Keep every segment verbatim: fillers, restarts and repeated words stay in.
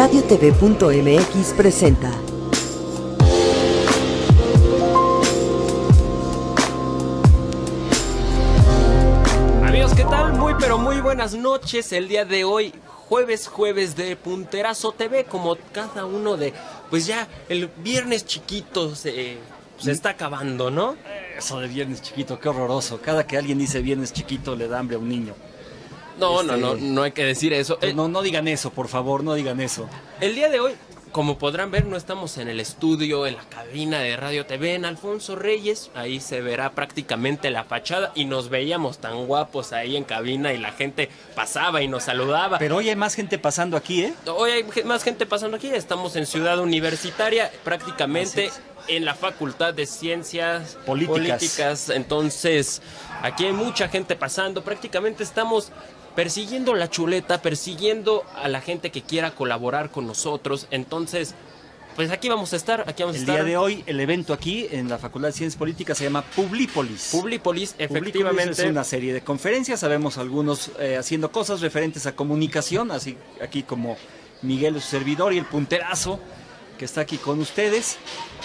Radio T V punto M X presenta. Amigos, ¿qué tal? Muy pero muy buenas noches. El día de hoy, jueves, jueves de Punterazo T V, como cada uno de... Pues ya, el viernes chiquito se, se está acabando, ¿no? Eso de viernes chiquito, qué horroroso. Cada que alguien dice viernes chiquito le da hambre a un niño. No, Este, no, no, no hay que decir eso. Pues El, no, no digan eso, por favor, no digan eso. el día de hoy, como podrán ver, no estamos en el estudio, en la cabina de Radio T V, en Alfonso Reyes. Ahí se verá prácticamente la fachada y nos veíamos tan guapos ahí en cabina y la gente pasaba y nos saludaba. Pero hoy hay más gente pasando aquí, ¿eh? Hoy hay ge- más gente pasando aquí. Estamos en Ciudad Universitaria, prácticamente en la Facultad de Ciencias Políticas. Políticas. Entonces, aquí hay mucha gente pasando. Prácticamente estamos persiguiendo la chuleta, persiguiendo a la gente que quiera colaborar con nosotros. Entonces, pues aquí vamos a estar, aquí vamos El a estar. día de hoy, el evento aquí en la Facultad de Ciencias Políticas se llama Publipolis. Publipolis, Publipolis efectivamente. es una serie de conferencias, sabemos algunos eh, haciendo cosas referentes a comunicación, así aquí como Miguel, su servidor, y el punterazo que está aquí con ustedes.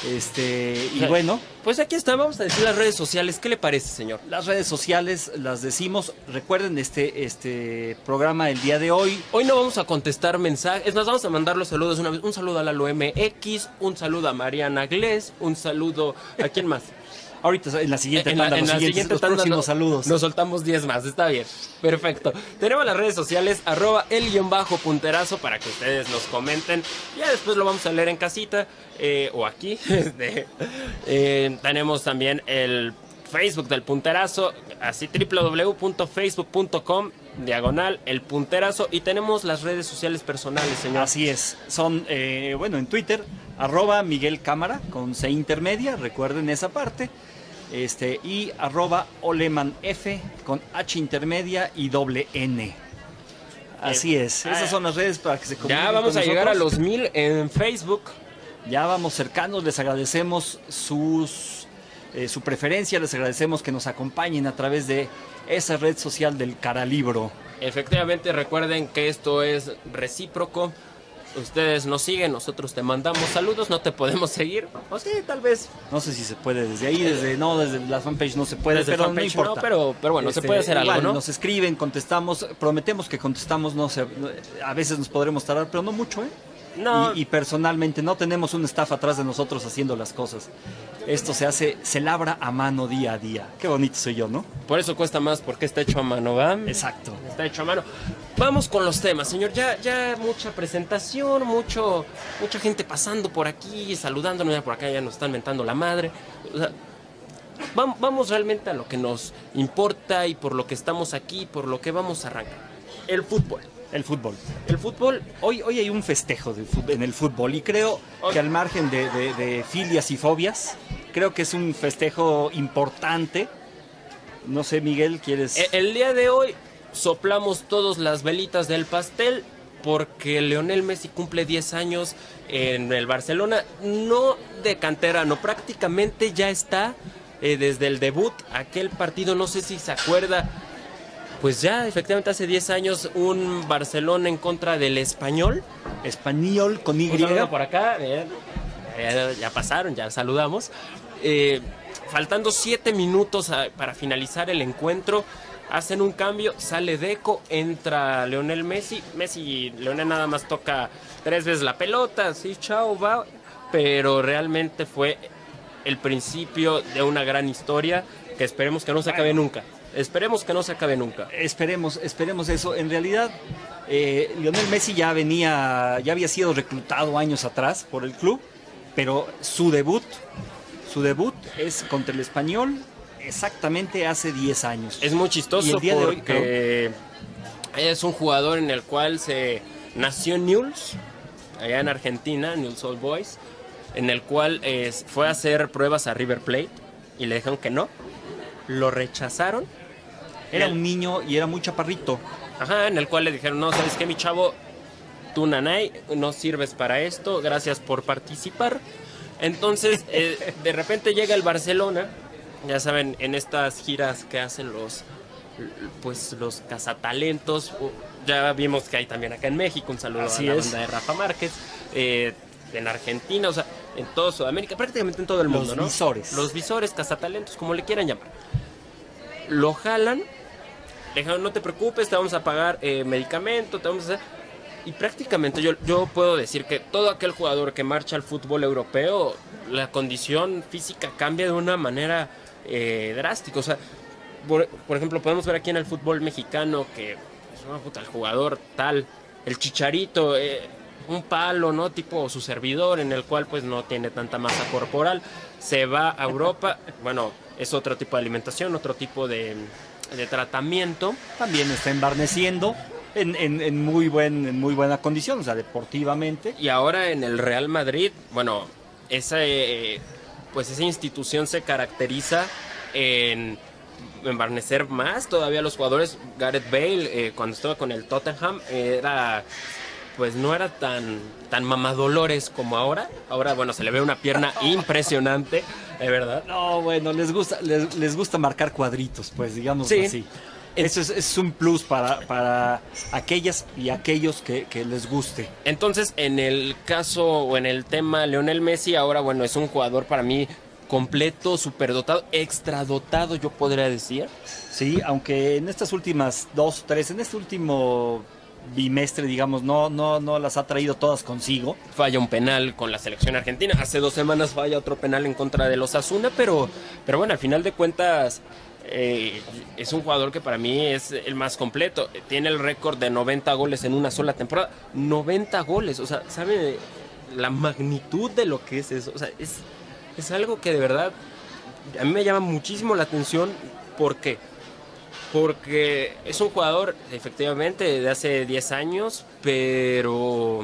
Este, y bueno, Pues aquí está, vamos a decir las redes sociales. ¿Qué le parece, señor? las redes sociales las decimos. Recuerden este, este programa el día de hoy. Hoy no vamos a contestar mensajes, nos vamos a mandar los saludos una vez. Un saludo a Lalo M X, un saludo a Mariana Glés, un saludo... ¿A quién más? Ahorita en la siguiente En la, tanda, en los, la siguientes, siguiente los tanda próximos nos- saludos. Nos soltamos diez más, está bien. Perfecto. Tenemos las redes sociales, arroba el guión bajo punterazo, para que ustedes nos comenten. Ya después lo vamos a leer en casita eh, o aquí. Este, eh, tenemos también el Facebook del punterazo, así doble u doble u doble u punto facebook punto com diagonal el punterazo, y tenemos las redes sociales personales, señor. Así es, son, eh, bueno, en Twitter, arroba Miguel Cámara, con C intermedia, recuerden esa parte, este, y arroba Oleman F, con H intermedia y doble N. Así es, ah, esas son las redes para que se comuniquen Ya vamos con a llegar a nosotros. los mil en Facebook. Ya vamos cercanos, les agradecemos sus, eh, su preferencia, les agradecemos que nos acompañen a través de esa red social del Caralibro. Efectivamente, recuerden que esto es recíproco. Ustedes nos siguen, nosotros te mandamos saludos, no te podemos seguir. O sí, tal vez. No sé si se puede desde ahí, desde no, desde la fanpage no se puede, Desde pero no fanpage importa. no, pero- pero bueno, se puede hacer algo, igual, ¿no? Nos escriben, contestamos, prometemos que contestamos, no sé, a veces nos podremos tardar, pero no mucho, ¿eh? No. Y, y personalmente no tenemos un staff atrás de nosotros haciendo las cosas. Esto se hace, se labra a mano día a día. Qué bonito soy yo, ¿no? Por eso cuesta más, porque está hecho a mano, ¿va? Exacto. Está hecho a mano. Vamos con los temas, señor. Ya, ya mucha presentación, mucho, mucha gente pasando por aquí, saludándonos. Ya por acá ya nos están mentando la madre. O sea, vam- vamos realmente a lo que nos importa y por lo que estamos aquí, por lo que vamos a arrancar. El fútbol. El fútbol. El fútbol, Hoy, hoy hay un festejo del fut- en el fútbol y creo Hoy- que al margen de, de- de filias y fobias, creo que es un festejo importante. No sé, Miguel, ¿quieres...? e- el día de hoy soplamos todas las velitas del pastel porque Lionel Messi cumple diez años en el Barcelona, no de canterano, prácticamente ya está eh, desde el debut, aquel partido, no sé si se acuerda, pues ya efectivamente hace diez años un Barcelona en contra del Español. Español con Y. Un saludo por acá, bien. Ya, ya pasaron, ya saludamos. Eh, faltando siete minutos a- para finalizar el encuentro, hacen un cambio, sale Deco, entra Lionel Messi. Messi, Lionel nada más toca tres veces la pelota, sí, chao, va. Pero realmente fue el principio de una gran historia que esperemos que no se acabe nunca. Esperemos que no se acabe nunca. Esperemos, esperemos eso. En realidad, eh, Lionel Messi ya venía, ya había sido reclutado años atrás por el club, pero su debut, su debut es contra el Español exactamente hace diez años. Es muy Y chistoso el día de hoy, porque es un jugador en el cual se nació en Newell's, allá en Argentina, Newell's Old Boys, en el cual eh, fue a hacer pruebas a River Plate y le dijeron que no, lo rechazaron. Era el- un niño y era muy chaparrito. Ajá, en el cual le dijeron, no, ¿sabes qué, mi chavo? Tú, nanay, no sirves para esto, gracias por participar. Entonces, eh, de repente llega el Barcelona, ya saben, en estas giras que hacen los, pues, los cazatalentos, ya vimos que hay también acá en México, un saludo Así a la es. banda de Rafa Márquez, eh, en Argentina, o sea, en toda Sudamérica, prácticamente en todo el mundo, Los ¿no? visores. Los visores, cazatalentos, como le quieran llamar. Lo jalan, le dijeron, no te preocupes, te vamos a pagar eh, medicamento, te vamos a hacer... Y prácticamente yo, yo puedo decir que todo aquel jugador que marcha al fútbol europeo, la condición física cambia de una manera eh, drástica. O sea, por, por ejemplo, podemos ver aquí en el fútbol mexicano que es una puta, el jugador tal, el Chicharito, eh, un palo, ¿no? Tipo su servidor, en el cual pues no tiene tanta masa corporal, se va a Europa, bueno, es otro tipo de alimentación, otro tipo de, de tratamiento. También está embarneciendo en, en, en, muy buen, en muy buena condición, o sea, deportivamente. Y ahora en el Real Madrid, bueno, esa, eh, pues esa institución se caracteriza en embarnecer más todavía a los jugadores. Gareth Bale, eh, cuando estaba con el Tottenham, era... pues no era tan, tan mamadolores como ahora. Ahora, bueno, se le ve una pierna impresionante, de verdad. No, bueno, les gusta, les, les gusta marcar cuadritos, pues, digamos Sí. así. Eso es, es un plus para, para aquellas y aquellos que, que les guste. Entonces, en el caso o en el tema Lionel Messi, ahora, bueno, es un jugador para mí completo, superdotado, extradotado, yo podría decir. Sí, aunque en estas últimas dos, tres, en este último bimestre, digamos, no, no, no las ha traído todas consigo. Falla un penal con la selección argentina. Hace dos semanas falla otro penal en contra de los Osasuna, pero, pero bueno, al final de cuentas eh, es un jugador que para mí es el más completo. Tiene el récord de noventa goles en una sola temporada. noventa goles, o sea, ¿sabe la magnitud de lo que es eso? O sea, es, es algo que de verdad a mí me llama muchísimo la atención. ¿Por qué? Porque es un jugador, efectivamente, de hace diez años, pero...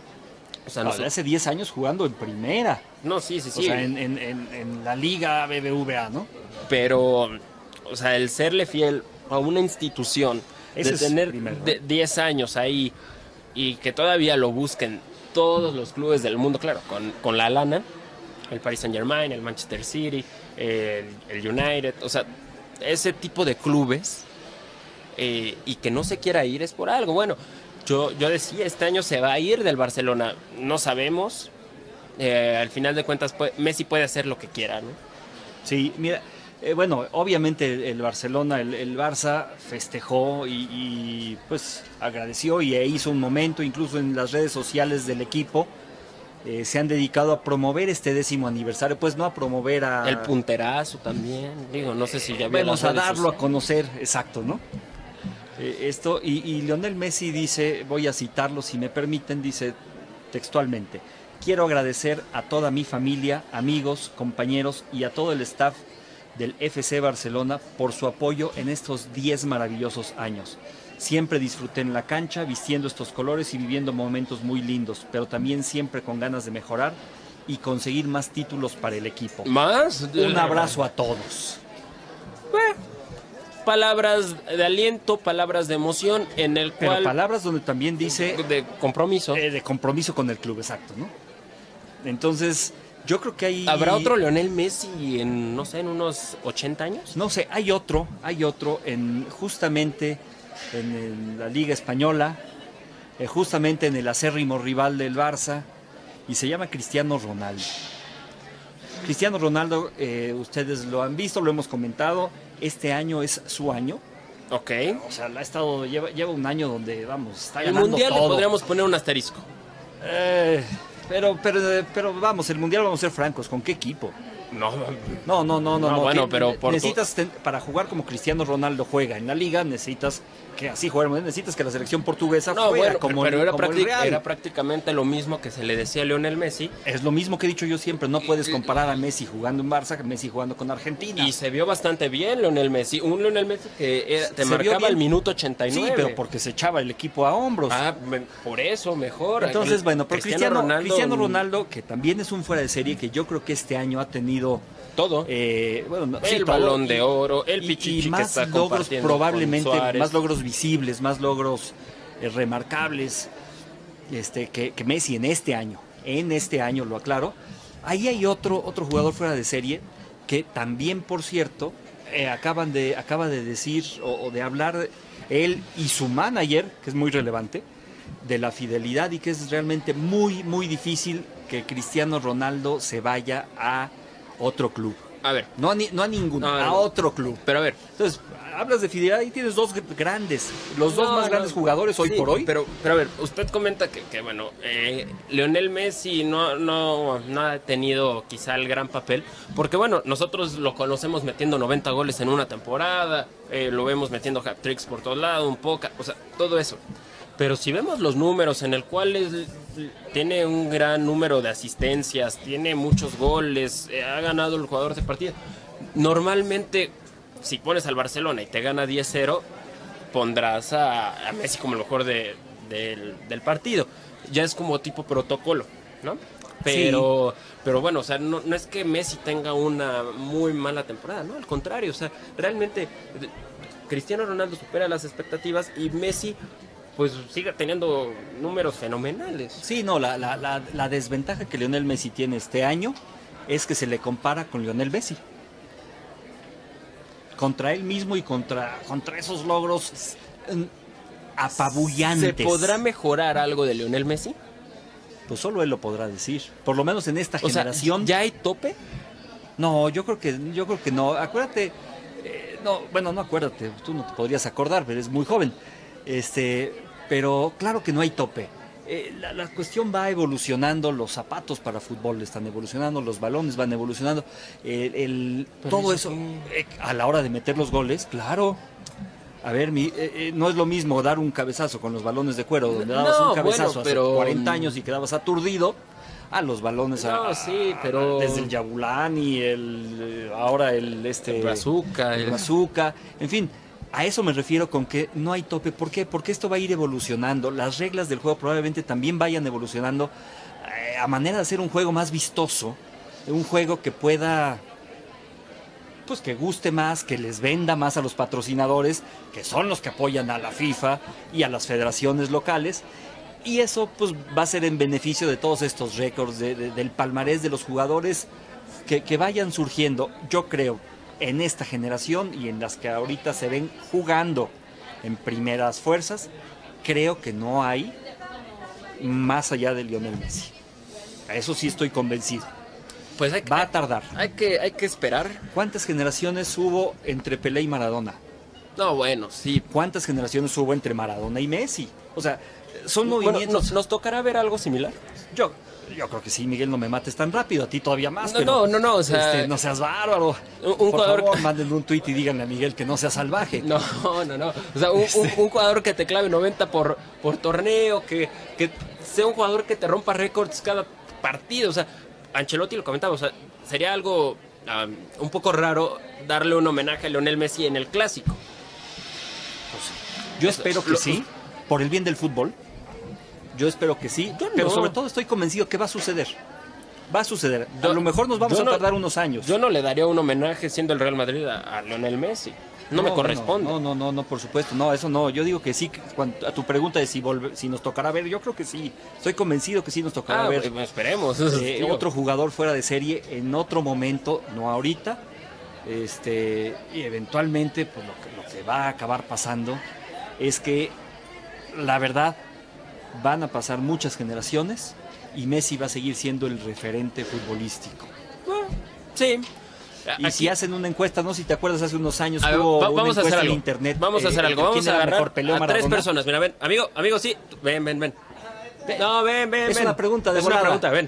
O sea, No, no, de hace diez años jugando en primera. no, sí, sí, O sí. sea, en, en, en, en la Liga B B V A, ¿no? Pero, o sea, el serle fiel a una institución, Ese de es tener primero, ¿no? de- diez años ahí y que todavía lo busquen todos los clubes del mundo, claro, con, con la lana, el Paris Saint-Germain, el Manchester City, el, el United, o sea, ese tipo de clubes eh, y que no se quiera ir es por algo. Bueno, yo, yo decía, este año se va a ir del Barcelona, no sabemos, eh, al final de cuentas puede- Messi puede hacer lo que quiera, ¿no? Sí, mira, eh, bueno, obviamente el, el Barcelona, el, el Barça festejó y, y, pues agradeció y e hizo un momento, incluso en las redes sociales del equipo, eh, se han dedicado a promover este décimo aniversario, pues no a promover a... El punterazo también, digo, no sé si ya vio Vamos las a redes darlo a sociales. conocer, exacto, ¿no? Eh, esto, y, y Lionel Messi dice, voy a citarlo si me permiten, dice textualmente: quiero agradecer a toda mi familia, amigos, compañeros y a todo el staff del F C Barcelona por su apoyo en estos diez maravillosos años. Siempre disfruté en la cancha, vistiendo estos colores y viviendo momentos muy lindos, pero también siempre con ganas de mejorar y conseguir más títulos para el equipo. ¿Más? Un abrazo a todos. Palabras de aliento, palabras de emoción, en el Pero cual... palabras donde también dice de compromiso. eh, de compromiso con el club, exacto, ¿no? Entonces, yo creo que hay... ¿Habrá otro Lionel Messi en, no sé, en unos ochenta años? No sé, hay otro, hay otro en justamente en el- la Liga Española, eh, justamente en el acérrimo rival del Barça, y se llama Cristiano Ronaldo. Cristiano Ronaldo, eh, ustedes lo han visto, lo hemos comentado, este año es su año. Ok. O sea, ha estado, lleva, lleva un año donde, vamos, está El ganando Mundial le todo. podríamos poner un asterisco. Eh, pero, pero, pero vamos, el Mundial vamos a ser francos, ¿con qué equipo? No, No, no, no, no. No, no. bueno, Tien- pero por- necesitas ten- para jugar como Cristiano Ronaldo juega en la liga, necesitas que así juguemos, necesitas que la selección portuguesa no juegue bueno, como, pero el, era, como el práctic- Real. era prácticamente lo mismo que se le decía a Lionel Messi. Es lo mismo que he dicho yo siempre, no puedes comparar a Messi jugando en Barça que Messi jugando con Argentina. Y se vio bastante bien Lionel Messi. Un Lionel Messi que era- te Se vio marcaba bien. el minuto ochenta y nueve. Sí, pero porque se echaba el equipo a hombros. Ah, me- por eso, mejor. Entonces, El- bueno, pero Cristiano, Ronaldo, Cristiano Ronaldo, que también es un fuera de serie, que yo creo que este año ha tenido todo. eh, bueno, no, el sí, todo, balón y- de oro, el y- pichichi y que más está logros, compartiendo probablemente con Suárez. más logros visibles, más logros eh, remarcables este, que, que Messi en este año. En este año, lo aclaro. Ahí hay otro, otro jugador fuera de serie que también, por cierto, eh, acaban de, acaba de decir o, o de hablar Él y su manager, que es muy relevante, de la fidelidad y que es realmente muy, muy difícil que Cristiano Ronaldo se vaya a otro club. A ver. No a, ni, no a ninguno, No, a no. otro club. Pero a ver. Entonces, hablas de fidelidad y tienes dos grandes, los dos No, más no, grandes jugadores hoy sí, por hoy. Pero, pero a ver, usted comenta que, que bueno, eh, Lionel Messi no, no, no ha tenido quizá el gran papel, porque bueno, nosotros lo conocemos metiendo noventa goles en una temporada, eh, lo vemos metiendo hat-tricks por todos lados, un poco, o sea, todo eso. Pero si vemos los números en el cual es- tiene un gran número de asistencias, tiene muchos goles, eh, ha ganado el jugador de partida, normalmente si pones al Barcelona y te gana diez cero, pondrás a, a Messi como el mejor de, del, del partido. Ya es como tipo protocolo, ¿no? Pero, pero bueno, o sea, no, no es que Messi tenga una muy mala temporada, ¿no? Al contrario, o sea, realmente Cristiano Ronaldo supera las expectativas y Messi pues sigue teniendo números fenomenales. Sí, no, la, la, la, la desventaja que Lionel Messi tiene este año es que se le compara con Lionel Messi. Contra él mismo y contra, contra esos logros eh, apabullantes. ¿Se podrá mejorar algo de Lionel Messi? Pues solo él lo podrá decir. Por lo menos en esta O sea, generación. ¿ya hay tope? No, yo creo que, yo creo que no. Acuérdate, eh, no, bueno, no acuérdate, tú no te podrías acordar, pero eres muy joven. Este, pero claro que no hay tope. Eh, la, la cuestión va evolucionando, los zapatos para fútbol están evolucionando, los balones van evolucionando, el, el- Pero todo eso eso eh, a la hora de meter los goles, claro. A ver, mi, eh, eh, no es lo mismo dar un cabezazo con los balones de cuero, donde dabas No, un cabezazo bueno, pero- hace cuarenta años y quedabas aturdido, a los balones a- No, a- sí, pero- desde el Yabulani, el eh, ahora el este El Bazooka, el el- Bazooka, en fin, a eso me refiero con que no hay tope. ¿Por qué? Porque esto va a ir evolucionando. Las reglas del juego probablemente también vayan evolucionando eh, a manera de hacer un juego más vistoso, un juego que pueda, pues que guste más, que les venda más a los patrocinadores, que son los que apoyan a la FIFA y a las federaciones locales. Y eso pues va a ser en beneficio de todos estos récords, de- de- del palmarés de los jugadores que, que vayan surgiendo. Yo creo en esta generación y en las que ahorita se ven jugando en primeras fuerzas, creo que no hay más allá de Lionel Messi. A eso sí estoy convencido. Pues hay, que- Va a tardar. hay que, hay que esperar. ¿Cuántas generaciones hubo entre Pelé y Maradona? No, bueno, sí. ¿Cuántas generaciones hubo entre Maradona y Messi? O sea, son Bueno, movimientos... ¿nos, nos tocará ver algo similar? Yo, yo creo que sí, Miguel, no me mates tan rápido, a ti todavía más. No, pero, no, no, no, o sea- este, no seas bárbaro. Un- un Por jugador favor, que- manden un tuit y díganle a Miguel que no sea salvaje. No, no, no. O sea, un, un- un jugador que te clave noventa por, por torneo, que, que sea un jugador que te rompa récords cada partido. O sea, Ancelotti lo comentaba, o sea, sería algo ah, un poco raro darle un homenaje a Lionel Messi en el Clásico. Yo espero que Lo- sí, por el bien del fútbol. Yo espero que sí, Yo pero no. sobre todo estoy convencido que va a suceder. Va a suceder. Yo- a lo mejor nos vamos yo a no- tardar unos años. Yo no le daría un homenaje siendo el Real Madrid a, a Lionel Messi. No, me corresponde. No, no, no, no, por supuesto. No, eso no. Yo digo que sí. que cuando- a tu pregunta de si, volve- si nos tocará ver, yo creo que sí. Estoy convencido que sí nos tocará Ah, ver. bueno, esperemos. Eh, Digo, otro jugador fuera de serie en otro momento, no ahorita. Este, y eventualmente, pues lo que, lo que va a acabar pasando es que la verdad van a pasar muchas generaciones y Messi va a seguir siendo el referente futbolístico. Sí. Y Aquí- si hacen una encuesta, no sé si te acuerdas, hace unos años A ver, hubo va- una vamos a encuesta hacer en algo. internet. Vamos a eh, hacer algo. de Vamos quién a era agarrar mejor, Pelé o a tres Maradona. personas. Mira, ven. Amigo, amigo, sí. Ven, ven, ven. No, ven, ven, Es ven. una pregunta de Es una volada. pregunta, ven.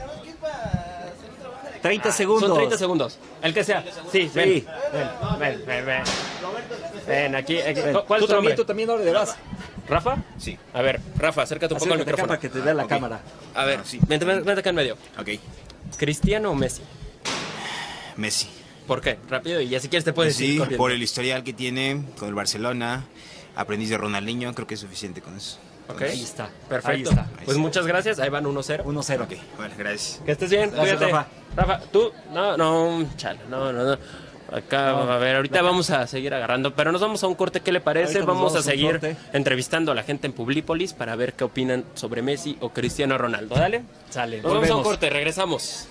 treinta segundos. Son treinta segundos. El que sea. Sí, ven. Sí. Ven, ven, ven, ven. Ven, aquí. aquí. Ven, ¿Cuál tú es tu nombre? también, tú también, ahora le vas. ¿Rafa? Sí. A ver, Rafa, acércate un poco al Acércate acá micrófono. para que te vea la Ok. cámara. A ver, Sí. vente, vente, vente acá en medio. Ok. ¿Cristiano o Messi? Messi. ¿Por qué? Rápido y ya si quieres te puedes Sí, ir corriendo. por el historial que tiene con el Barcelona, aprendiz de Ronaldinho, creo que es suficiente con eso. Ok. Ahí está. Perfecto. Ahí está. Pues muchas gracias. Ahí van uno cero. uno cero. Ok, bueno, gracias. Que estés bien. Gracias, Cuídate. Rafa. Rafa, tú. No, no, chale. No, no, no. Acá, No, a ver, ahorita vamos a seguir agarrando. Pero nos vamos a un corte. ¿Qué le parece? Ahorita nos Vamos a vamos a un seguir corte. entrevistando a la gente en Publípolis para ver qué opinan sobre Messi o Cristiano Ronaldo. Dale. Sale. Nos vamos a un volvemos. corte. Regresamos.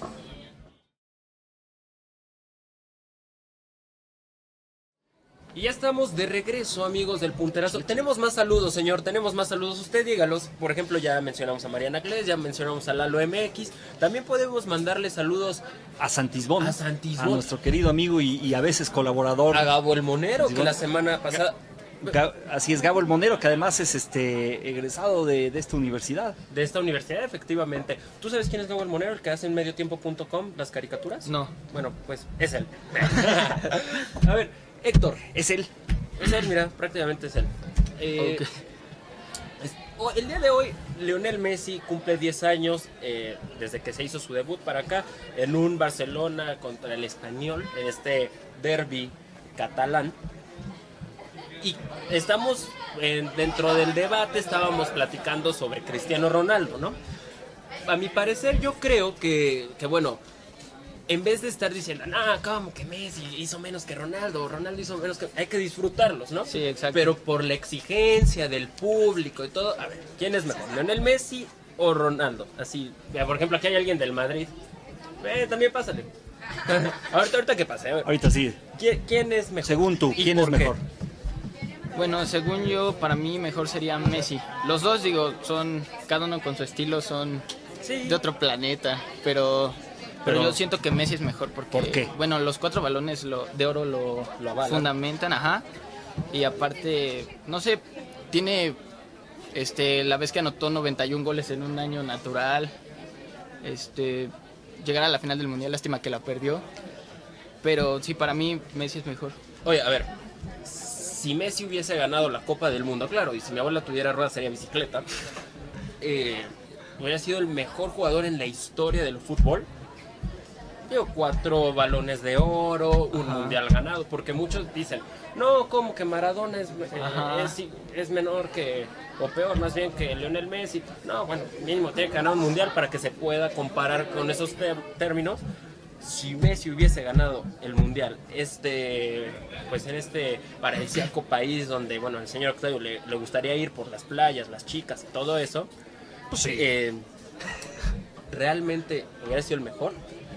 Y ya estamos de regreso, amigos del Punterazo. Tenemos más saludos, señor, tenemos más saludos. Usted dígalos. Por ejemplo, ya mencionamos a Mariana Cles, ya mencionamos a Lalo M X. También podemos mandarle saludos a Santisbón, a Santisbón, a nuestro querido amigo y, y a veces colaborador. A Gabo el Monero, que la semana pasada... Ga Así es, Gabo el Monero, que además es este egresado de, de esta universidad. De esta universidad, efectivamente. ¿Tú sabes quién es Gabo el Monero, el que hace en mediotiempo punto com las caricaturas? No. Bueno, pues es él. A ver, Héctor. Es él. Es él, mira, prácticamente es él. Eh, Okay. es, oh, el día de hoy, Lionel Messi cumple diez años eh, desde que se hizo su debut para acá en un Barcelona contra el Español, en este derbi catalán. Y estamos en, dentro del debate, estábamos platicando sobre Cristiano Ronaldo, ¿no? A mi parecer, yo creo que, que bueno, en vez de estar diciendo, ah, ¿cómo que Messi hizo menos que Ronaldo? Ronaldo hizo menos que... Hay que disfrutarlos, ¿no? Sí, exacto. Pero por la exigencia del público y todo, a ver, ¿quién es mejor? ¿Lionel Messi o Ronaldo? Así, por ejemplo, aquí hay alguien del Madrid. Eh, también pásale. ahorita, ahorita que pase. A ver. Ahorita sí. ¿Quién, quién es mejor? Según tú, ¿Y ¿quién es por qué? mejor? Bueno, según yo, para mí mejor sería Messi. Los dos, digo, son, cada uno con su estilo, son Sí. de otro planeta, pero, pero, Pero- yo siento que Messi es mejor porque, ¿Por qué? bueno, los cuatro balones lo, de oro lo, Lo avalan. fundamentan, ajá, y aparte, no sé, tiene, este, la vez que anotó noventa y un goles en un año natural, este, llegar a la final del Mundial, lástima que la perdió, pero sí, para mí Messi es mejor. Oye, a ver, si Messi hubiese ganado la Copa del Mundo, claro, y si mi abuela tuviera ruedas sería bicicleta, eh, hubiera sido el mejor jugador en la historia del fútbol. Digo, cuatro balones de oro, un Ajá. mundial ganado, porque muchos dicen, no, como que Maradona es, eh, Ajá. es, es menor que, o peor más bien que Lionel Messi. No, bueno, mínimo tiene que ganar un mundial para que se pueda comparar con esos ter- términos. Si Messi hubiese ganado el mundial, este, pues en este paradisíaco país donde, bueno, al señor Octavio le, le gustaría ir por las playas, las chicas y todo eso, Pues sí. eh, realmente hubiera sido el mejor.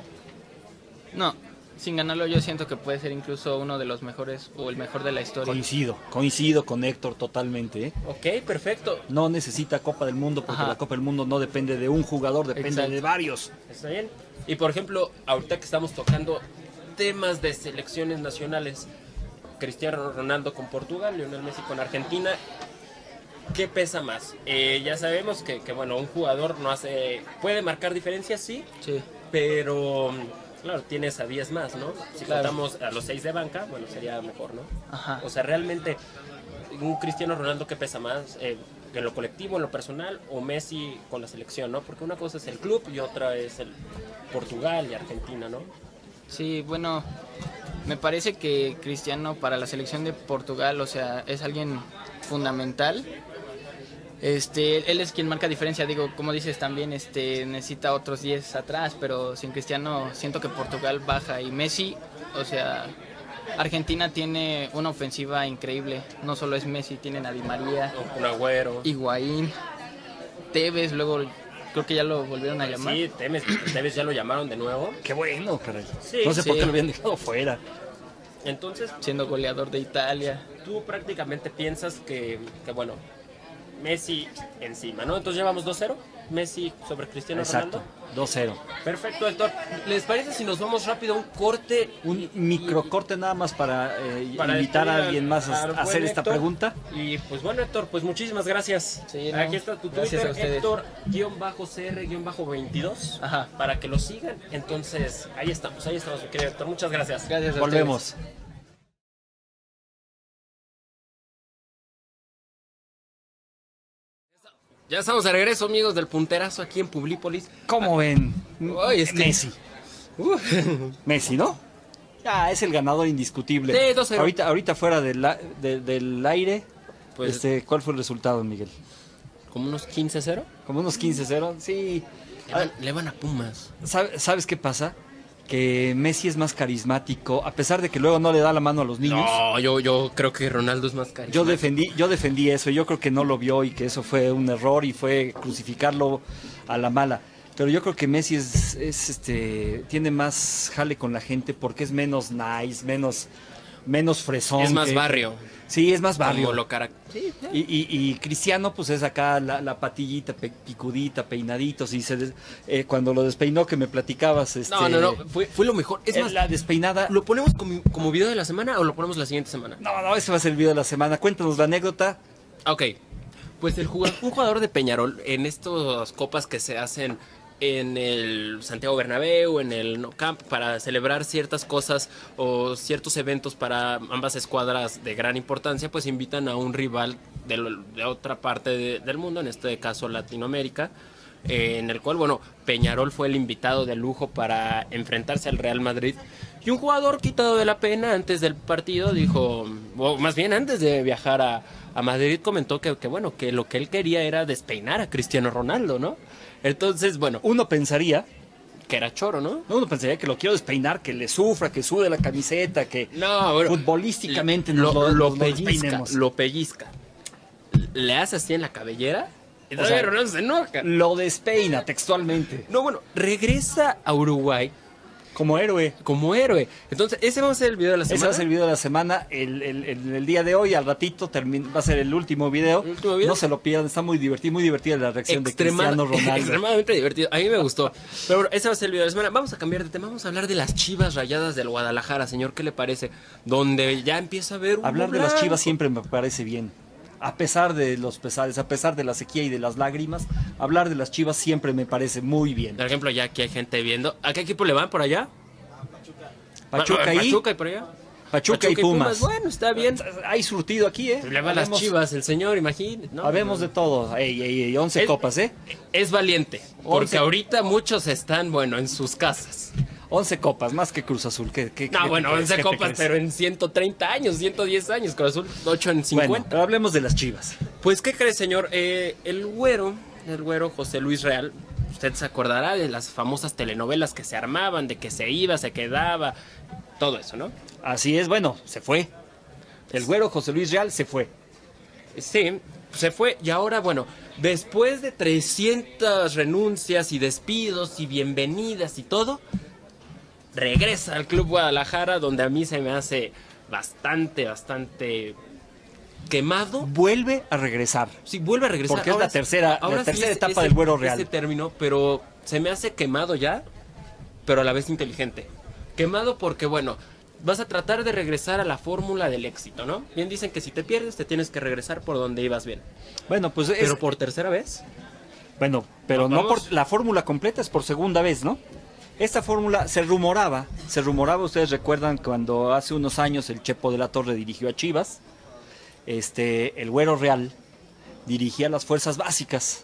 No, sin ganarlo yo siento que puede ser incluso uno de los mejores o el mejor de la historia. Coincido, coincido con Héctor totalmente. ¿eh? Ok, perfecto. No necesita Copa del Mundo porque Ajá. la Copa del Mundo no depende de un jugador, depende Exacto. de varios. Está bien. Y por ejemplo, ahorita que estamos tocando temas de selecciones nacionales, Cristiano Ronaldo con Portugal, Lionel Messi con Argentina, ¿qué pesa más? Eh, ya sabemos que, que, bueno, un jugador no hace, puede marcar diferencias, sí, Sí. pero claro, tienes a diez más, ¿no? Si Claro. contamos a los seis de banca, bueno, sería mejor, ¿no? Ajá. O sea, realmente, un Cristiano Ronaldo, ¿qué pesa más? Eh, ¿En lo colectivo, en lo personal, o Messi con la selección, ¿no? Porque una cosa es el club y otra es el Portugal y Argentina, ¿no? Sí, bueno, me parece que Cristiano para la selección de Portugal, o sea, es alguien fundamental. Este, él es quien marca diferencia, digo, como dices también, este, necesita otros diez atrás, pero sin Cristiano siento que Portugal baja y Messi, o sea, Argentina tiene una ofensiva increíble, no solo es Messi, tienen a Di María, Un Agüero. Higuaín, Tevez, luego creo que ya lo volvieron a llamar. Sí, Tevez, Tevez ya lo llamaron de nuevo. Qué bueno, caray. Sí, no sé por sí. qué lo habían dejado fuera. Entonces, Siendo goleador de Italia. tú prácticamente piensas que, que bueno, Messi encima, ¿no? Entonces llevamos dos cero, Messi sobre Cristiano Exacto, Ronaldo. dos cero. Perfecto, Héctor. ¿Les parece si nos vamos rápido a un corte? Un microcorte nada más para, eh, Para invitar a despedir alguien al- más a, al a buen hacer esta Héctor? pregunta. Y pues bueno, Héctor, pues muchísimas gracias. Sí, no, Aquí está tu gracias a Twitter, ustedes. Héctor-C R-veintidós, Ajá. para que lo sigan. Entonces, ahí estamos, ahí estamos, mi querido Héctor. Muchas gracias. Gracias a Volvemos. Ya estamos de regreso, amigos del Punterazo, aquí en Publípolis. ¿Cómo ven? Ay, es que- Messi. Messi, ¿no? Ah, es el ganador indiscutible. Sí, dos cero. Ahorita, ahorita fuera del, a- de- del aire, Pues- este, ¿cuál fue el resultado, Miguel? ¿Como unos quince cero? Como unos quince cero. Sí. Le van, le van a Pumas. ¿Sabe- ¿Sabes qué pasa? Que Messi es más carismático, a pesar de que luego no le da la mano a los niños. No, yo, yo creo que Ronaldo es más carismático. Yo defendí, yo defendí eso, yo creo que no lo vio y que eso fue un error y fue crucificarlo a la mala. Pero yo creo que Messi es, es, este, tiene más jale con la gente porque es menos nice, menos, menos fresón. Es más que- barrio. Sí, es más barrio. Como lo cara- sí, Y, y, y Cristiano, pues es acá la, la patillita, pe- picudita, peinaditos. Y se des- eh, cuando lo despeinó, que me platicabas. Este, No, no, no, fue, fue lo mejor. Es eh, más, la despeinada. ¿lo ponemos como, como video de la semana o lo ponemos la siguiente semana? No, no, ese va a ser el video de la semana. Cuéntanos la anécdota. Ok, pues el jugador, un jugador de Peñarol en estas copas que se hacen en el Santiago Bernabéu, en el Nou Camp, para celebrar ciertas cosas o ciertos eventos para ambas escuadras de gran importancia, pues invitan a un rival de, lo- de otra parte de- del mundo, en este caso Latinoamérica, eh, en el cual, bueno, Peñarol fue el invitado de lujo para enfrentarse al Real Madrid. Y un jugador quitado de la pena antes del partido dijo, o más bien antes de viajar a, a Madrid, comentó que, que, bueno, que lo que él quería era despeinar a Cristiano Ronaldo, ¿no? Entonces, bueno, Uno pensaría, que era choro, ¿no? uno pensaría que lo quiero despeinar, que le sufra, que sude la camiseta, que No, bueno, futbolísticamente lo, nos lo, lo nos lo pellizca, despeinemos. lo pellizca. Le hace así en la cabellera y O todavía sea, Ronaldo se enoja. Lo despeina textualmente, No, bueno, regresa a Uruguay como héroe. como héroe. Entonces, ese va a ser el video de la Ese semana. va a ser el video de la semana. El, el- el- el día de hoy, al ratito, termi- va a ser el último video. ¿El último video? No se lo pierdan, está muy divertido, muy divertida la reacción de Extrema- Cristiano Ronaldo. extremadamente divertido. A mí me gustó. Pero bueno, ese va a ser el video de la semana. Vamos a cambiar de tema. Vamos a hablar de las Chivas Rayadas del Guadalajara, señor. ¿Qué le parece? Donde ya empieza a ver un Hablar de las blanco. Chivas siempre me parece bien. A pesar de los pesares, a pesar de la sequía y de las lágrimas, hablar de las Chivas siempre me parece muy bien. Por ejemplo, ya aquí hay gente viendo. ¿A qué equipo le van por allá? Pachuca y, Pachuca y por allá. Pachuca y Pumas. Bueno, está bien. Hay surtido aquí, ¿eh? Le va a las Habemos- Chivas, el señor, imagínate. ¿no? Habemos de todo. Ey, ey, ey, once Es- copas, ¿eh? Es valiente. Porque Once. ahorita muchos están, bueno, en sus casas. once copas, más que Cruz Azul. ¿Qué, qué- No, qué bueno, te crees? once ¿Qué te copas, crees? pero en ciento treinta años, ciento diez años. Cruz Azul, ocho en cincuenta. Bueno, pero hablemos de las Chivas. Pues, ¿qué cree, señor? Eh, el güero, el güero José Luis Real, usted se acordará de las famosas telenovelas que se armaban, de que se iba, se quedaba, todo eso, ¿no? Así es, bueno, se fue. El güero José Luis Real se fue. Sí, se fue y ahora, bueno, después de trescientas renuncias y despidos y bienvenidas y todo, regresa al Club Guadalajara, donde a mí se me hace bastante, bastante quemado. Vuelve a regresar. Sí, vuelve a regresar. Porque es la tercera- la tercera etapa del Güero Real. Ese término, pero se me hace quemado ya, pero a la vez inteligente. Quemado porque, bueno, vas a tratar de regresar a la fórmula del éxito, ¿no? Bien dicen que si te pierdes, te tienes que regresar por donde ibas bien. Bueno, pues es, Pero por tercera vez. bueno, pero No, no vamos. por la fórmula completa, es por segunda vez, ¿no? Esta fórmula se rumoraba, se rumoraba, ustedes recuerdan cuando hace unos años el Chepo de la Torre dirigió a Chivas, este, el Güero Real dirigía las fuerzas básicas.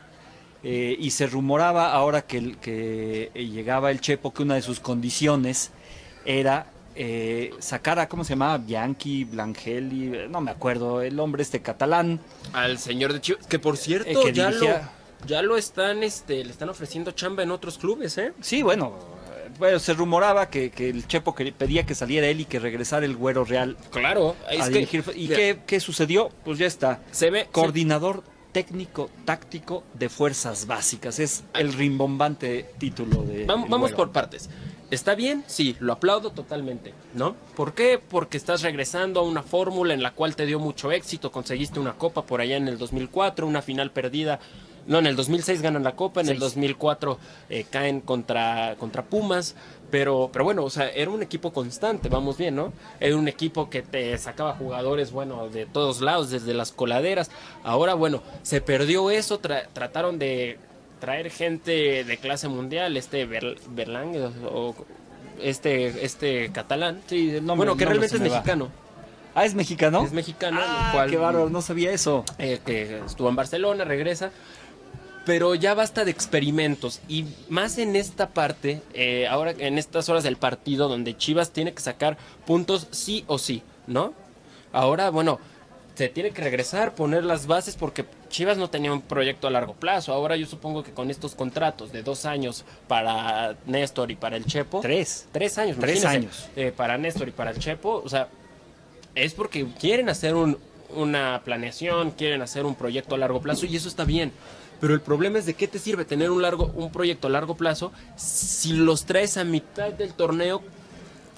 Eh, y se rumoraba ahora que, el- que eh, llegaba el Chepo que una de sus condiciones era eh, sacar a, ¿cómo se llamaba? Bianchi, Blangeli, eh, no me acuerdo, el hombre este catalán. Al señor de Chivas, que por cierto, Eh, que ya, dirigía- lo, ya lo están, este, le están ofreciendo chamba en otros clubes, ¿eh? Sí, bueno, eh, bueno se rumoraba que, que el Chepo que pedía que saliera él y que regresara el Güero Real Claro, a es que dirigir. ¿Y mira, qué, qué sucedió? Pues ya está. se ve Coordinador técnico táctico de fuerzas básicas. Es el rimbombante título de. Vamos, el vamos Güero. por partes. ¿Está bien? Sí, lo aplaudo totalmente, ¿no? ¿Por qué? Porque estás regresando a una fórmula en la cual te dio mucho éxito, conseguiste una copa por allá en el dos mil cuatro, una final perdida, no, en el dos mil seis ganan la copa, en el Seis. dos mil cuatro eh, caen contra, contra Pumas, pero, pero bueno, o sea, era un equipo constante, vamos bien, ¿no? Era un equipo que te sacaba jugadores, bueno, de todos lados, desde las coladeras. Ahora, bueno, se perdió eso, tra- trataron de traer gente de clase mundial, este Ber- Berlán o este este catalán, Sí, el nombre- bueno, el que nombre realmente se es me va. mexicano, Ah, es mexicano. es mexicano, Ah, el cual qué bárbaro, no sabía eso. eh, que estuvo en Barcelona, regresa, pero ya basta de experimentos y más en esta parte, eh, ahora en estas horas del partido donde Chivas tiene que sacar puntos sí o sí, ¿no? Ahora, bueno, se tiene que regresar, poner las bases porque Chivas no tenía un proyecto a largo plazo. Ahora yo supongo que con estos contratos de dos años para Néstor y para el Chepo. Tres. Tres años, Tres imagínense, años. eh, para Néstor y para el Chepo, o sea, es porque quieren hacer un, una planeación, quieren hacer un proyecto a largo plazo y eso está bien. Pero el problema es de qué te sirve tener un largo un proyecto a largo plazo si los traes a mitad del torneo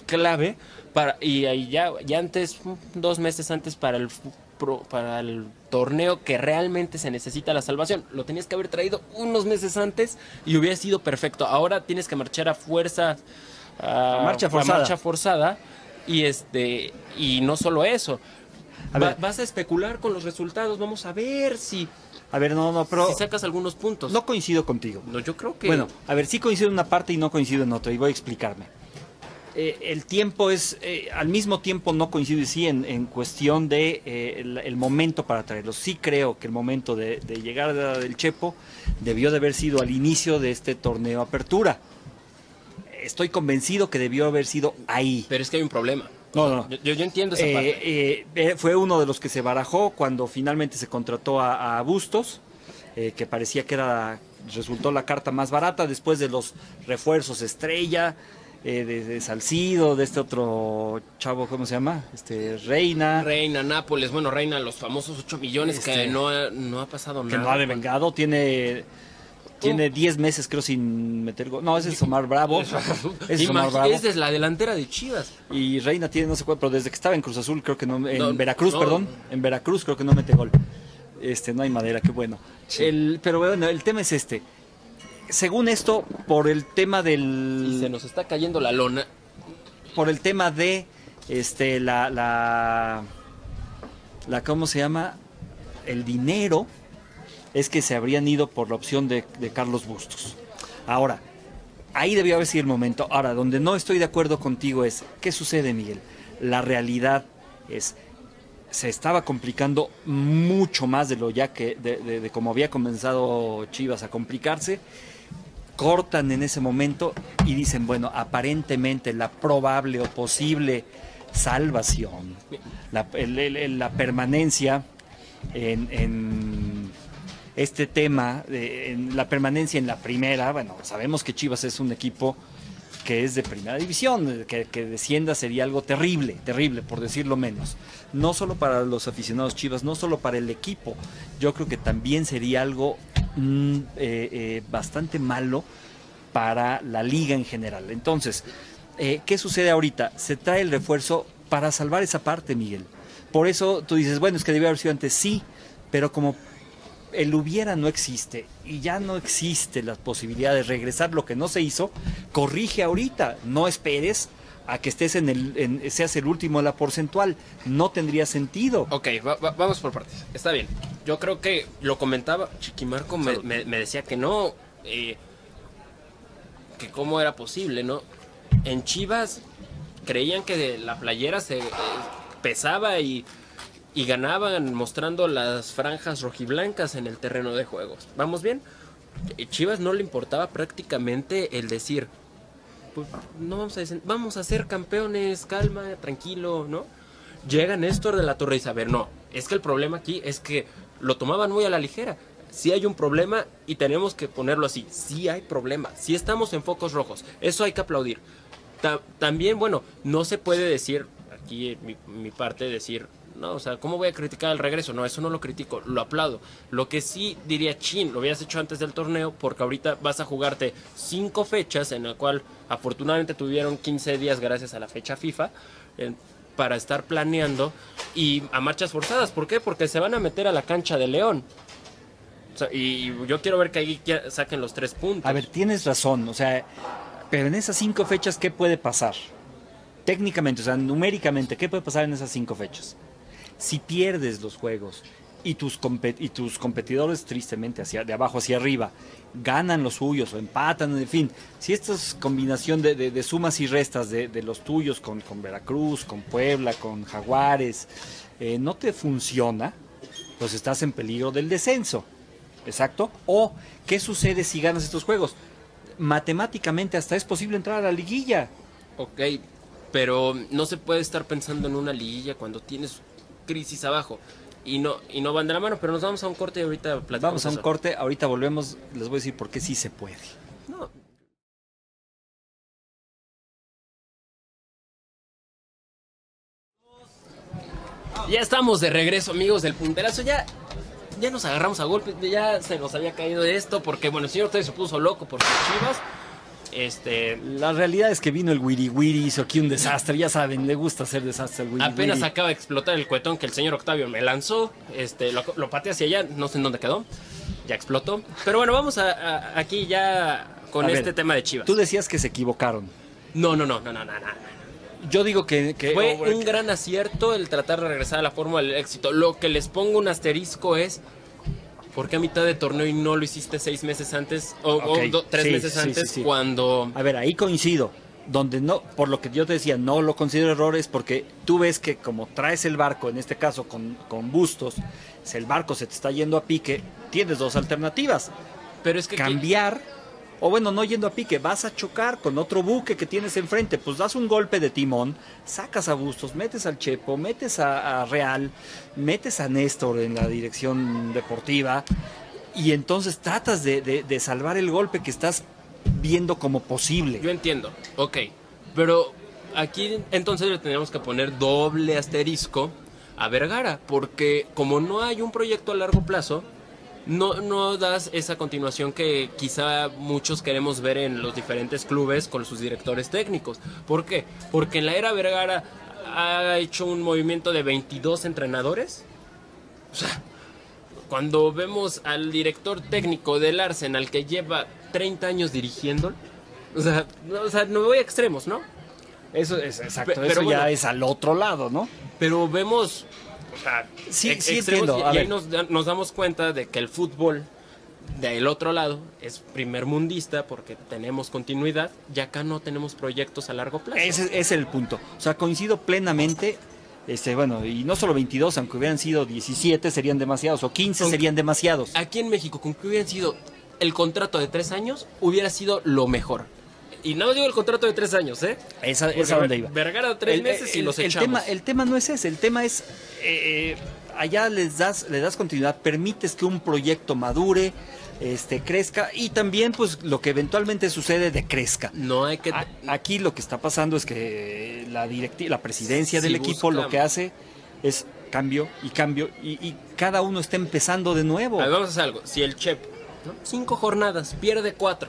clave para y ahí ya, ya antes, dos meses antes para el pro, para el torneo que realmente se necesita la salvación. Lo tenías que haber traído unos meses antes y hubiera sido perfecto. Ahora tienes que marchar a fuerza, a, a marcha forzada. A marcha forzada y este y no solo eso. A Va, ver. vas a especular con los resultados. Vamos a ver si, A ver, no, no, pero si sacas algunos puntos. no coincido contigo. No, yo creo que Bueno, a ver, sí coincido en una parte y no coincido en otra, y voy a explicarme. Eh, el tiempo es, eh, al mismo tiempo no coincide, sí, en, en cuestión de eh, el, el momento para traerlos. Sí creo que el momento de, de llegar del Chepo debió de haber sido al inicio de este torneo Apertura. Estoy convencido que debió haber sido ahí. Pero es que hay un problema. No, no, no. Yo, yo entiendo esa Eh, parte. eh, eh, fue uno de los que se barajó cuando finalmente se contrató a, a Bustos, eh, que parecía que era resultó la carta más barata después de los refuerzos estrella, eh, de, de Salcido, de este otro chavo, ¿cómo se llama? Este Reina, Reina, Nápoles, bueno, Reina, los famosos ocho millones Este, que no ha, no ha pasado que nada. no ha devengado, tiene tiene diez meses creo sin meter gol. No, ese es Omar Bravo. Ese es Omar Imag- Bravo. Esa es la delantera de Chivas. Y Reina tiene no sé cuánto, pero desde que estaba en Cruz Azul creo que no, en No, Veracruz, no. perdón, en Veracruz creo que no mete gol. Este, no hay madera, qué bueno. El, pero bueno, el tema es este. Según esto, por el tema Y se del, nos está cayendo la lona. por el tema de, este, la, la, la, ¿cómo se llama? El dinero, es que se habrían ido por la opción de, de Carlos Bustos. Ahora, ahí debió haber sido el momento. Ahora, donde no estoy de acuerdo contigo es, ¿qué sucede, Miguel? La realidad es, se estaba complicando mucho más de lo ya que, de, de, de como había comenzado Chivas a complicarse. Cortan en ese momento y dicen, bueno, aparentemente la probable o posible salvación, la, el- el- la permanencia en, en este tema, de, en la permanencia en la primera. Bueno, sabemos que Chivas es un equipo que es de primera división, que, que descienda sería algo terrible, terrible, por decirlo menos. No solo para los aficionados Chivas, no solo para el equipo, yo creo que también sería algo mm, eh, eh, bastante malo para la liga en general. Entonces, eh, ¿qué sucede ahorita? Se trae el refuerzo para salvar esa parte, Miguel. Por eso tú dices, bueno, es que debió haber sido antes, sí, pero como el hubiera no existe y ya no existe la posibilidad de regresar lo que no se hizo, corrige ahorita, no esperes a que estés en el, en, seas el último de la porcentual, no tendría sentido. Ok, va- va- vamos por partes. Está bien. Yo creo que lo comentaba, Chiquimarco me, me- me decía que no, eh, que cómo era posible, ¿no? En Chivas creían que de la playera se eh, pesaba y, y ganaban mostrando las franjas rojiblancas en el terreno de juegos. ¿Vamos bien? Eh, Chivas no le importaba prácticamente el decir, pues, no vamos a desen- vamos a ser campeones, calma, tranquilo, ¿no? Llega Néstor de la Torre y dice, a ver, no, es que el problema aquí es que lo tomaban muy a la ligera. Sí hay un problema y tenemos que ponerlo así. Sí hay problema, sí estamos en focos rojos. Eso hay que aplaudir. Ta- también, bueno, no se puede decir, aquí mi, mi parte, decir, no, o sea, ¿cómo voy a criticar el regreso? No, eso no lo critico, lo aplaudo. Lo que sí diría, chin, lo hubieras hecho antes del torneo, porque ahorita vas a jugarte cinco fechas, en la cual afortunadamente tuvieron quince días gracias a la fecha FIFA, eh, para estar planeando y a marchas forzadas. ¿Por qué? Porque se van a meter a la cancha de León. O sea, y yo quiero ver que ahí ya saquen los tres puntos. A ver, tienes razón, o sea, pero en esas cinco fechas, ¿qué puede pasar? Técnicamente, o sea, numéricamente, ¿qué puede pasar en esas cinco fechas? Si pierdes los juegos y tus, compe- y tus competidores, tristemente, hacia, de abajo hacia arriba, ganan los suyos o empatan, en fin, si esta es combinación de, de- de sumas y restas de, de los tuyos con, con Veracruz, con Puebla, con Jaguares, eh, no te funciona, pues estás en peligro del descenso. Exacto. O, ¿qué sucede si ganas estos juegos? Matemáticamente hasta es posible entrar a la liguilla. Ok, pero no se puede estar pensando en una liguilla cuando tienes crisis abajo. Y no, y no van de la mano, pero nos vamos a un corte y ahorita platicamos. Vamos a un eso. corte, ahorita volvemos, les voy a decir por qué sí se puede. No. Ya estamos de regreso, amigos del punterazo. Ya, ya nos agarramos a golpes, ya se nos había caído esto, porque bueno, el señor Ortega se puso loco por sus Chivas. Este, La realidad es que vino el Wiri Wiri, hizo aquí un desastre, ya saben, le gusta hacer desastre al Wiri apenas Wiri. acaba de explotar el cuetón que el señor Octavio me lanzó. Este, lo, lo pateé hacia allá, no sé en dónde quedó. Ya explotó. Pero bueno, vamos a, a- aquí ya con A este ver, tema de Chivas. Tú decías que se equivocaron. No, no, no, no, no, no, no. Yo digo que... que Fue oh, un gran acierto el tratar de regresar a la fórmula del éxito. Lo que les pongo un asterisco es, ¿por qué a mitad de torneo y no lo hiciste seis meses antes o, o Ok, do- tres sí, meses sí, antes sí, sí. cuando... A ver, ahí coincido. Donde no, por lo que yo te decía, no lo considero errores porque tú ves que como traes el barco, en este caso con, con Bustos, si el barco se te está yendo a pique, tienes dos alternativas. Pero es que... Cambiar, o bueno, no yendo a pique, vas a chocar con otro buque que tienes enfrente, pues das un golpe de timón, sacas a Bustos, metes al Chepo, metes a, a Real, metes a Néstor en la dirección deportiva y entonces tratas de, de, de salvar el golpe que estás viendo como posible. Yo entiendo, ok. Pero aquí entonces le tenemos que poner doble asterisco a Vergara, porque como no hay un proyecto a largo plazo, no, no das esa continuación que quizá muchos queremos ver en los diferentes clubes con sus directores técnicos. ¿Por qué? Porque en la era Vergara ha hecho un movimiento de veintidós entrenadores. O sea, cuando vemos al director técnico del Arsenal que lleva treinta años dirigiendo, o sea, no, o sea, no me voy a extremos, ¿no? Eso es exacto, Pe- pero eso bueno. ya es al otro lado, ¿no? Pero vemos, o sea, Sí, ex- sí extremos, entiendo, y, a y ahí ver. nos, da- nos damos cuenta de que el fútbol del otro lado es primermundista porque tenemos continuidad y acá no tenemos proyectos a largo plazo. Ese ese es el punto. O sea, coincido plenamente. Este, bueno, y no solo veintidós, aunque hubieran sido diecisiete serían demasiados, o quince Aunque- serían demasiados. Aquí en México, con que hubieran sido el contrato de tres años, hubiera sido lo mejor. Y no digo el contrato de tres años, ¿eh? Esa Porque es a donde iba. Vergara tres El- meses y el- los el echamos. tema, el tema no es ese, el tema es, eh, eh, allá les das, le das continuidad, permites que un proyecto madure, este, crezca, y también pues lo que eventualmente sucede decrezca. No hay que... A- Aquí lo que está pasando es que la directi- la presidencia del Sí, equipo busca- lo que hace es cambio y cambio, y, y cada uno está empezando de nuevo. A ver, vamos a hacer algo. Si el Chepo, ¿no? cinco jornadas, pierde cuatro,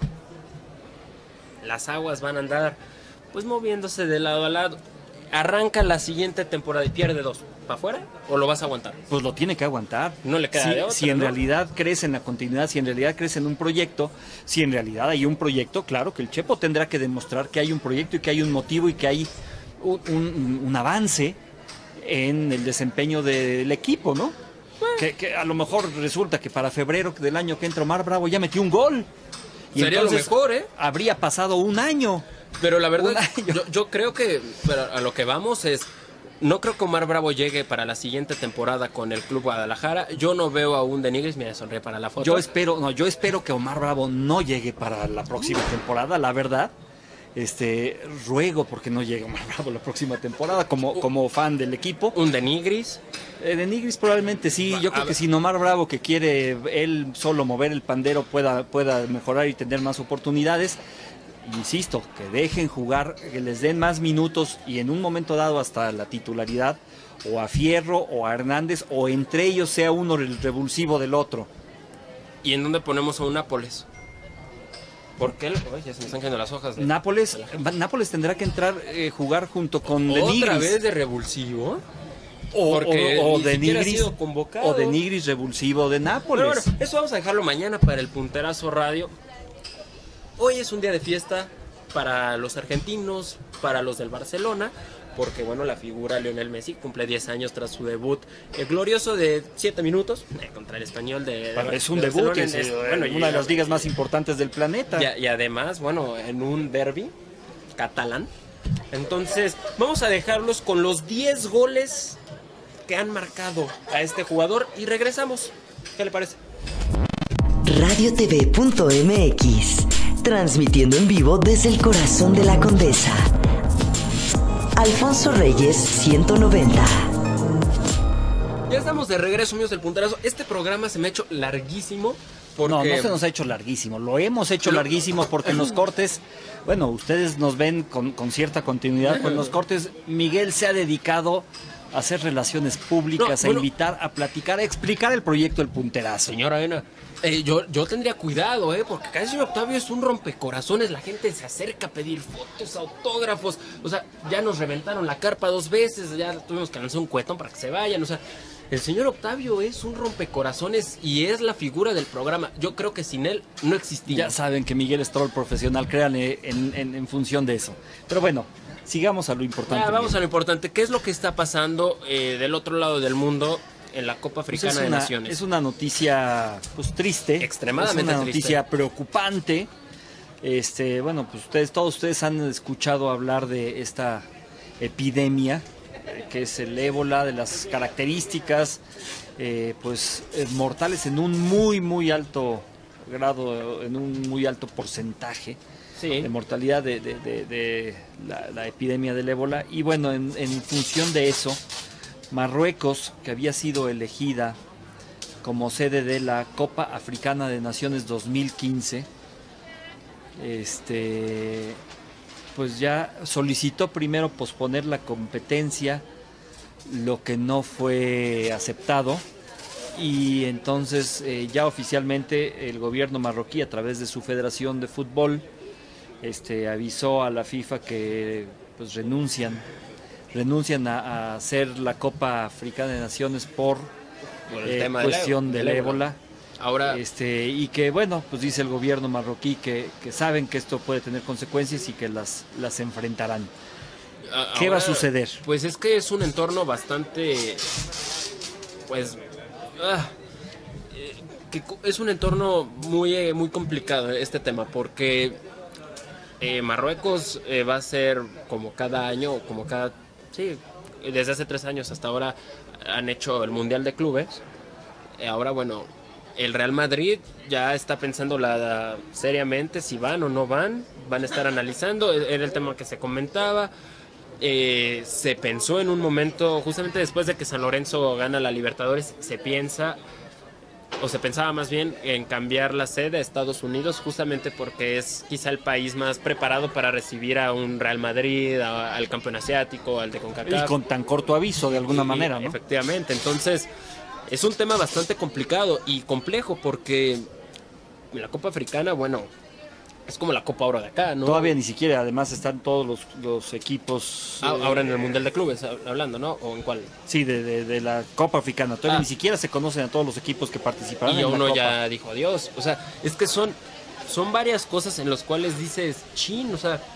las aguas van a andar pues moviéndose de lado a lado. Arranca la siguiente temporada y pierde dos. ¿Para afuera? ¿O lo vas a aguantar? Pues lo tiene que aguantar. No le queda si, de otra, si en ¿no? realidad crece en la continuidad, si en realidad crece en un proyecto, si en realidad hay un proyecto, claro que el Chepo tendrá que demostrar que hay un proyecto y que hay un motivo y que hay un, un- un avance en el desempeño del equipo, ¿no? Que, que a lo mejor resulta que para febrero del año que entra Omar Bravo ya metió un gol. Y Sería lo entonces mejor, ¿eh? habría pasado un año. Pero la verdad, Un año. yo, yo creo que pero a lo que vamos es... No creo que Omar Bravo llegue para la siguiente temporada con el Club Guadalajara. Yo no veo a un Denigris, mira, sonríe para la foto. Yo espero, no, yo espero que Omar Bravo no llegue para la próxima temporada, la verdad. Este, ruego porque no llegue Omar Bravo la próxima temporada como, como fan del equipo. Un Denigris. Eh, de Nigris probablemente sí, yo A creo que ver. sin Omar Bravo que quiere él solo mover el pandero pueda, pueda mejorar y tener más oportunidades. Insisto, que dejen jugar, que les den más minutos y en un momento dado hasta la titularidad o a Fierro o a Hernández o entre ellos sea uno el revulsivo del otro. ¿Y en dónde ponemos a un Nápoles? ¿Por qué? Oye, ya se me están cayendo las hojas. De... Nápoles, Nápoles tendrá que entrar eh, jugar junto con De ¿Otra Nigris. vez de revulsivo? O, Porque o- o ni de siquiera ha Nigris sido convocado. o de Nigris revulsivo de Nápoles. Pero bueno, eso vamos a dejarlo mañana para el Punterazo Radio. Hoy es un día de fiesta para los argentinos, para los del Barcelona, porque bueno, la figura Lionel Messi cumple diez años tras su debut eh, glorioso de siete minutos eh, contra el Español de, Bueno, de es un Barcelona. debut, es, Es- eh, bueno, una y- de las ligas más importantes del planeta. Y, y además, bueno, en un derby catalán. Entonces, vamos a dejarlos con los diez goles que han marcado a este jugador y regresamos. ¿Qué le parece? radio t v punto m x, transmitiendo en vivo desde el corazón de la Condesa. Alfonso Reyes ciento noventa. Ya estamos de regreso, amigos del Punterazo. Este programa se me ha hecho larguísimo porque... No, no se nos ha hecho larguísimo, lo hemos hecho Pero- larguísimo porque en los cortes, bueno, ustedes nos ven con, con cierta continuidad, con los cortes Miguel se ha dedicado a hacer relaciones públicas, No, a bueno. invitar, a platicar, a explicar el proyecto El Punterazo. Señora Avena, eh, yo, yo tendría cuidado, ¿eh? Porque acá el señor Octavio es un rompecorazones. La gente se acerca a pedir fotos, autógrafos. O sea, ya nos reventaron la carpa dos veces. Ya tuvimos que lanzar un cuetón para que se vayan. O sea, el señor Octavio es un rompecorazones y es la figura del programa. Yo creo que sin él no existía. Ya saben que Miguel es troll profesional, créanle en, en, en función de eso. Pero bueno, sigamos a lo importante. Ya, vamos Miguel. a lo importante. ¿Qué es lo que está pasando eh, del otro lado del mundo en la Copa Pues Africana es de una, Naciones? es una noticia pues triste, Extremadamente es una triste. noticia preocupante. Este, bueno, pues ustedes, todos ustedes han escuchado hablar de esta epidemia eh, que es el ébola, de las características, eh, pues eh, mortales en un muy muy alto grado, en un muy alto porcentaje Sí. de mortalidad de, de- de- de la, la epidemia del ébola. Y bueno, en, en función de eso, Marruecos, que había sido elegida como sede de la Copa Africana de Naciones dos mil quince, este, pues ya solicitó primero posponer la competencia, lo que no fue aceptado. Y entonces eh, ya oficialmente el gobierno marroquí, a través de su Federación de Fútbol, este, avisó a la FIFA que pues renuncian renuncian a, a hacer la Copa Africana de Naciones por, Por el eh, tema del cuestión ébola. del ébola. Ahora, Este, y que bueno, pues dice el gobierno marroquí que, que saben que esto puede tener consecuencias y que las, las enfrentarán. a- ¿Qué va a ahora, suceder? Pues es que es un entorno bastante, pues, ah, eh, que cu- es un entorno muy, eh, muy complicado este tema, porque eh, Marruecos eh, va a ser como cada año, como cada, sí, desde hace tres años hasta ahora han hecho el Mundial de Clubes. Eh, ahora, bueno, el Real Madrid ya está pensando la, seriamente si van o no van, van a estar analizando, e- era el tema que se comentaba. Eh, se pensó en un momento, justamente después de que San Lorenzo gana la Libertadores, se piensa, o se pensaba más bien, en cambiar la sede a Estados Unidos, justamente porque es quizá el país más preparado para recibir a un Real Madrid, a- al campeón asiático, al de Y CONCACAF. con tan corto aviso, de alguna Y- manera, ¿no? Efectivamente, entonces es un tema bastante complicado y complejo porque la Copa Africana, bueno, es como la Copa Oro de acá, ¿no? Todavía ni siquiera, además están todos los, los equipos. Ah, eh, ahora en el Mundial de Clubes, hab- hablando, ¿no? ¿O en cuál? Sí, de, de- de la Copa Africana. Todavía Ah. ni siquiera se conocen a todos los equipos que participarán Y en la uno Copa. ya dijo adiós. O sea, es que son, son varias cosas en las cuales dices, chin, o sea,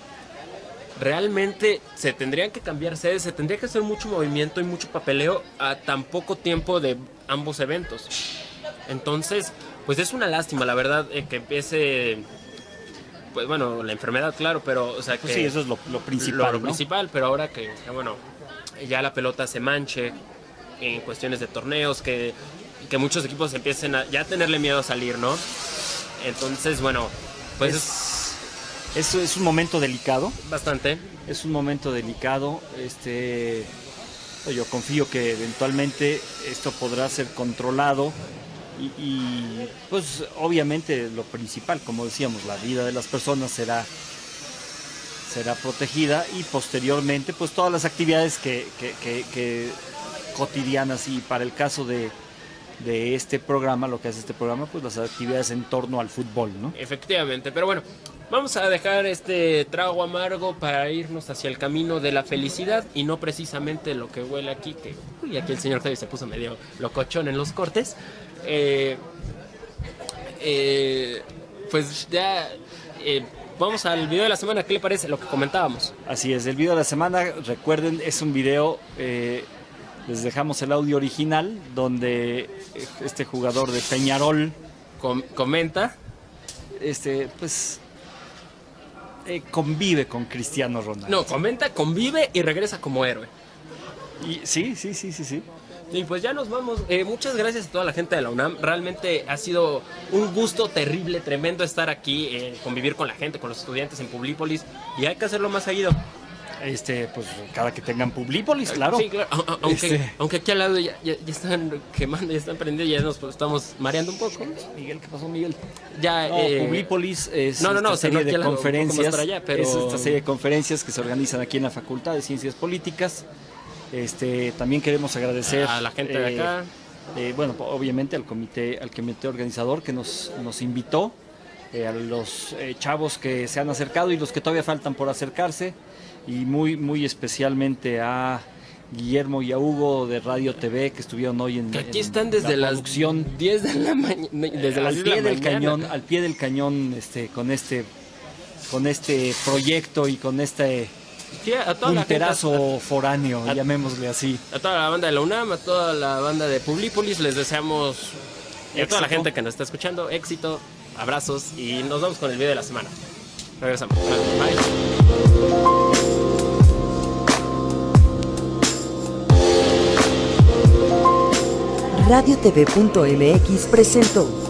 realmente se tendrían que cambiar sedes, se tendría que hacer mucho movimiento y mucho papeleo a tan poco tiempo de ambos eventos. Entonces, pues es una lástima, la verdad, eh, que empiece, pues bueno, la enfermedad, claro, pero, o sea, que Pues sí, eso es lo, lo principal. lo, lo ¿no? principal, pero ahora que, que, bueno, ya la pelota se manche en cuestiones de torneos, que, que muchos equipos empiecen a ya tenerle miedo a salir, ¿no? Entonces, bueno, pues es, Es, es un momento delicado. bastante. Es un momento delicado. Este, yo confío que eventualmente esto podrá ser controlado y, y, pues obviamente lo principal, como decíamos, la vida de las personas será será protegida y posteriormente pues todas las actividades que, que- que- que cotidianas, y para el caso de, de este programa, lo que hace este programa, pues las actividades en torno al fútbol, ¿no? Efectivamente, pero bueno, vamos a dejar este trago amargo para irnos hacia el camino de la felicidad y no precisamente lo que huele aquí, que uy, aquí el señor Javi se puso medio locochón en los cortes. Eh, eh, pues ya eh, vamos al video de la semana. ¿Qué le parece lo que comentábamos? Así es, el video de la semana, recuerden, es un video, eh, les dejamos el audio original, donde este jugador de Peñarol, Com- comenta. este, pues, eh, convive con Cristiano Ronaldo. No, comenta, convive y regresa como héroe. Y, sí, sí, sí, sí, sí. Y pues ya nos vamos. Eh, muchas gracias a toda la gente de la UNAM. Realmente ha sido un gusto terrible, tremendo estar aquí, eh, convivir con la gente, con los estudiantes en Publípolis. Y hay que hacerlo más seguido. Este, pues, cada que tengan Publípolis, claro. Sí, claro. A- a- Aunque, Este- aunque aquí al lado ya, ya- ya están quemando, ya están prendiendo, ya nos pues, estamos mareando un poco. Miguel, ¿qué pasó, Miguel? Ya, No, eh, Publípolis es no, no, no, esta sino serie aquí de al lado, un poco más conferencias, para allá, pero- es esta serie de conferencias que se organizan aquí en la Facultad de Ciencias Políticas, Este, también queremos agradecer a la gente de eh, acá. eh, bueno, obviamente al comité, al comité organizador que nos, nos invitó, eh, a los eh, chavos que se han acercado y los que todavía faltan por acercarse, y muy, muy especialmente a Guillermo y a Hugo de Radio T V que estuvieron hoy en, Que aquí en están desde la las producción. diez de la mañana, desde las al diez de pie la del mañana. cañón, al pie del cañón, este, con este, con este proyecto y con este Sí, a toda la gente, punterazo foráneo, a- llamémosle así. a toda la banda de la UNAM, a toda la banda de Publipolis, les deseamos, y a toda la Éxito. gente que nos está escuchando, éxito, abrazos, y nos vamos con el video de la semana. Regresamos. Bye. Radio T V punto M X presentó